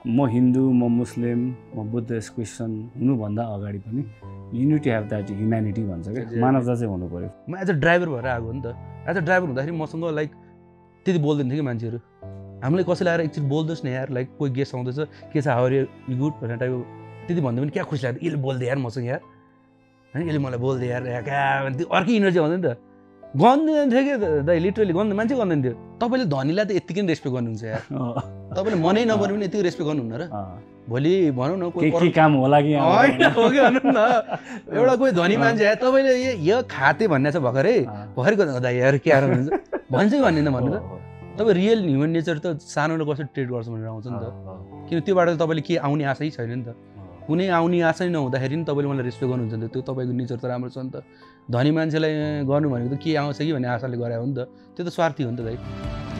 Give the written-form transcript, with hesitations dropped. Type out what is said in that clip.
म हिन्दू म मुस्लिम म बुद्धिस्ट क्रिस्चियन हुनुभन्दा अगाडि पनि you need to have that humanity भन्छ क्या मानवता चाहिँ हुनु पर्यो म एज अ ड्राइभर भएर आएको हो नि त एज अ ड्राइभर हुँदाखेरि मसँग लाइक त्यति बोल्दैन थियो कि मान्छेहरू हामीले कसैले आएर एकचोटि बोल्दोस् न यार लाइक कोही गेस्ट आउँदैछ के छ हाउ आर यु गुड भनेर टाइपको त्यति भन्दा पनि क्या खुसी लाग्यो यसले बोल्दै यार मसँग यार होइन यसले मलाई बोल्दै यार क्या त्यो अर्कै इनर्जी आउँदैन नि त गर्दैन थियो कि दाइ लिटरली गर्नु मान्छे गर्दैन थियो तपाईँले धनीलाई त यत्तिकै नै रेस्पेक्ट गर्नुहुन्छ यार तपाईँले मनै नगरे पनि यतिकै रेस्पेक्ट गर्नुहुन्न र भोलि भनौँ न के काम होला कि होइन हो कि भन्नु न एउटा कोही धनी मान्छे आयो तपाईँले यो खाते भन्ने छ भर्खरै दाइ यार के आएर भन्छ कि भन्ने भन्नु त तपाईँ रियल ह्युमन नेचर त सानोले कसरी ट्रिट गर्छ भनेर आउँछ नि त किन त्योबाट तपाईँले के आउने आशै छैन नि त कुनै आउने आशै नहुँदाखेरि नि तपाईँले मलाई रेस्पेक्ट गर्नुहुन्छ नि त त्यो तपाईँको नेचर त राम्रो छ नि त धनी मान्छेलाई गर्नु भनेको त के आउँछ कि भन्ने आशाले गरे हो नि त त्यो त स्वार्थी हो नि त दाइ